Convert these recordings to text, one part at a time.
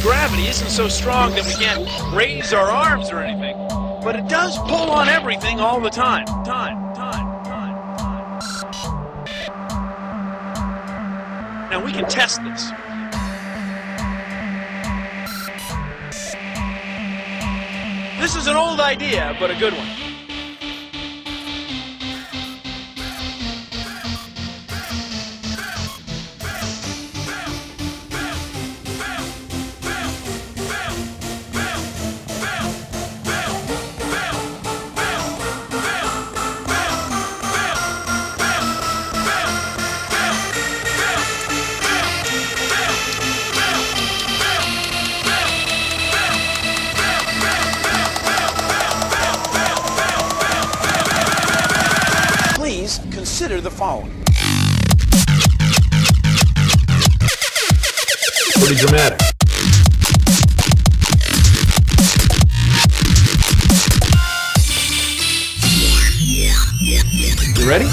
gravity isn't so strong that we can't raise our arms or anything, but it does pull on everything all the time. Now we can test this. This is an old idea, but a good one. Consider the following. Pretty dramatic. You ready?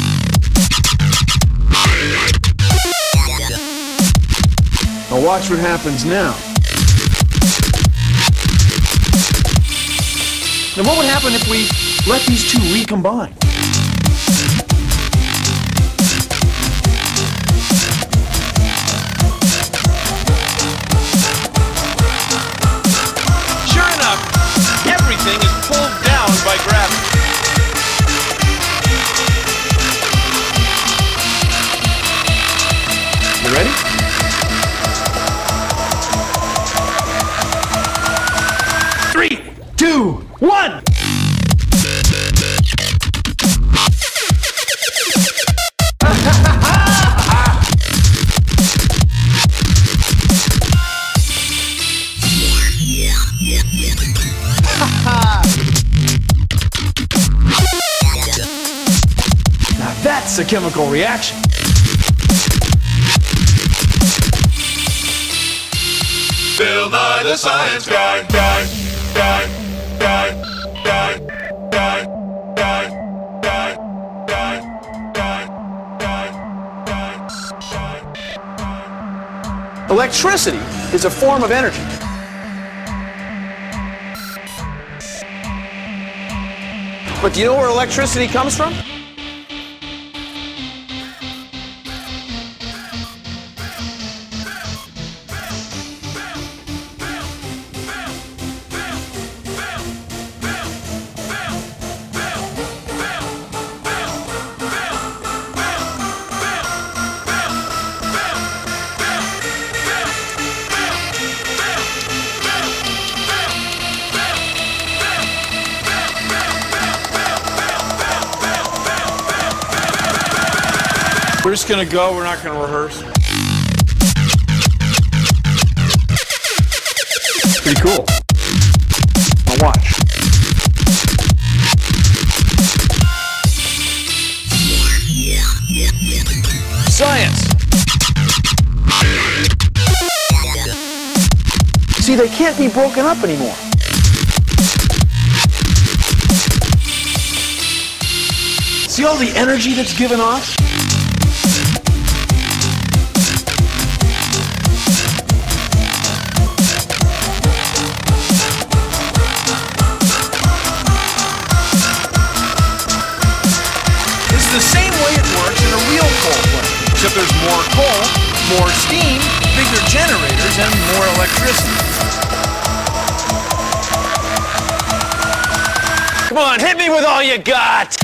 Now watch what happens now. Now what would happen if we let these two recombine? Everything is pulled down by gravity. You ready? Three, two, one! Now that's a chemical reaction. Bill Nye the Science Guy. Electricity is a form of energy. But do you know where electricity comes from? We're just gonna go, we're not gonna rehearse. Pretty cool. Now watch. Science! See, they can't be broken up anymore. See all the energy that's given off? The same way it works in a real coal plant, except there's more coal, more steam, bigger generators, and more electricity. Come on, hit me with all you got!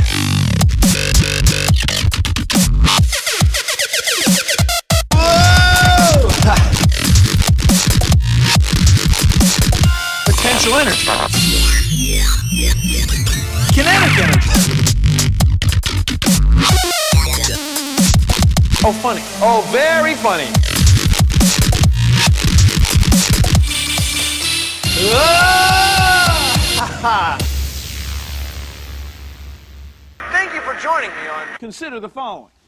Whoa! Potential energy. Kinetic energy. Oh, funny. Oh, very funny. Thank you for joining me on Consider the Following.